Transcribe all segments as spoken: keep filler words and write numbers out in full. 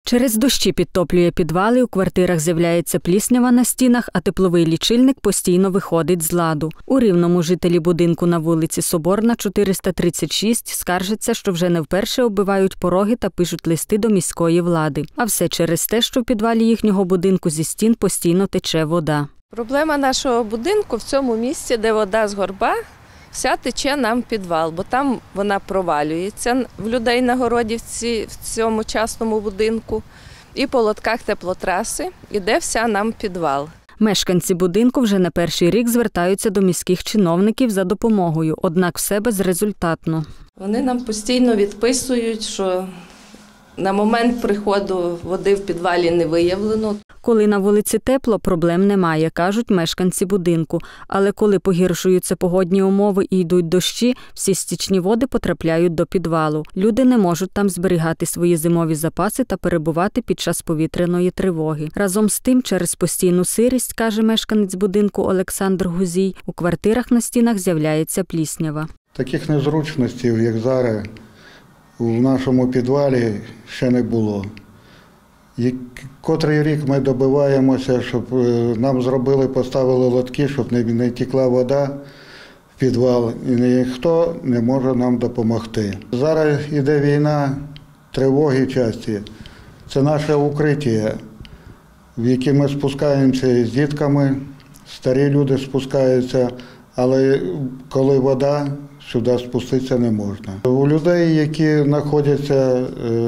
Через дощі підтоплює підвали, у квартирах з'являється пліснява на стінах, а тепловий лічильник постійно виходить з ладу. У Рівному жителі будинку на вулиці Соборна, чотириста тридцять шість, скаржаться, що вже не вперше оббивають пороги та пишуть листи до міської влади. А все через те, що в підвалі їхнього будинку зі стін постійно тече вода. Проблема нашого будинку в цьому місці, де вода з горба, вся тече нам в підвал, бо там вона провалюється в людей на городі в, ці, в цьому частному будинку. І по лотках теплотраси іде вся нам в підвал. Мешканці будинку вже не перший рік звертаються до міських чиновників за допомогою, однак все безрезультатно. Вони нам постійно відписують, що на момент приходу води в підвалі не виявлено. Коли на вулиці тепло, проблем немає, кажуть мешканці будинку. Але коли погіршуються погодні умови і йдуть дощі, всі стічні води потрапляють до підвалу. Люди не можуть там зберігати свої зимові запаси та перебувати під час повітряної тривоги. Разом з тим, через постійну сирість, каже мешканець будинку Олександр Гузій, у квартирах на стінах з'являється пліснява. Таких незручностей, як зараз, у нашому підвалі ще не було. І котрий рік ми добиваємося, щоб нам зробили, поставили лотки, щоб не, не текла вода в підвал, і ніхто не може нам допомогти. Зараз йде війна, тривоги часті. Це наше укриття, в яке ми спускаємося з дітками, старі люди спускаються, але коли вода, сюди спуститися не можна. У людей, які знаходяться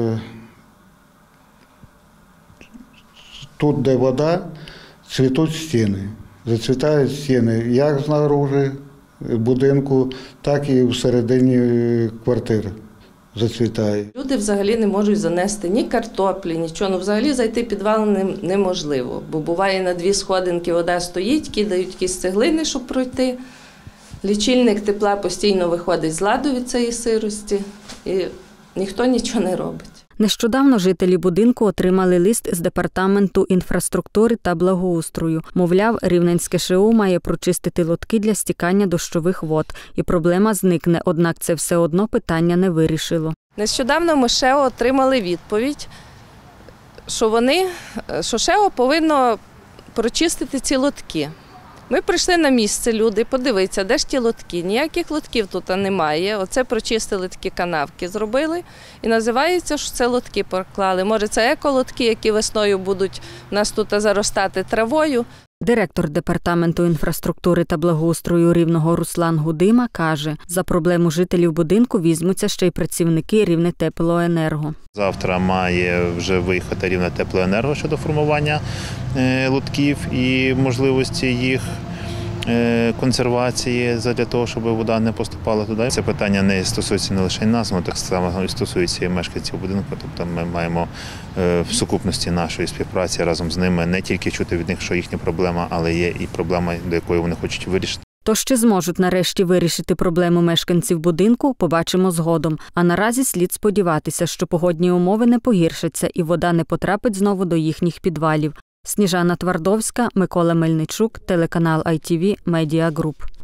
тут, де вода, цвітуть стіни, зацвітають стіни, як знаружи будинку, так і всередині квартири зацвітають. Люди взагалі не можуть занести ні картоплі, нічого. Ну, взагалі зайти в підвал неможливо, бо буває на дві сходинки вода стоїть, кидають якісь цеглини, щоб пройти. Лічильник тепла постійно виходить з ладу від цієї сирості, і ніхто нічого не робить. Нещодавно жителі будинку отримали лист з Департаменту інфраструктури та благоустрою. Мовляв, Рівненське ШЕУ має прочистити лотки для стікання дощових вод. І проблема зникне, однак це все одно питання не вирішило. Нещодавно ми ШЕО отримали відповідь, що вони, що ШЕО повинно прочистити ці лотки. Ми прийшли на місце, люди, подивитися, де ж ті лотки. Ніяких лотків тут немає. Оце прочистили, такі канавки зробили. І називається, що це лотки поклали. Може, це еколотки, які весною будуть у нас тут заростати травою. Директор Департаменту інфраструктури та благоустрою Рівного Руслан Гудима каже, за проблему жителів будинку візьмуться ще й працівники Рівнетеплоенерго. Завтра має вже виїхати Рівнетеплоенерго щодо формування лотків і можливості їх консервації для того, щоб вода не поступала туди. Це питання не стосується не лише нас, воно так само і стосується і мешканців будинку. Тобто ми маємо в сукупності нашої співпраці разом з ними не тільки чути від них, що їхня проблема, але є і проблема, до якої вони хочуть вирішити. То чи зможуть нарешті вирішити проблему мешканців будинку, побачимо згодом. А наразі слід сподіватися, що погодні умови не погіршаться і вода не потрапить знову до їхніх підвалів. Сніжана Твардовська, Микола Мельничук, телеканал ай ті ві Медіа Груп.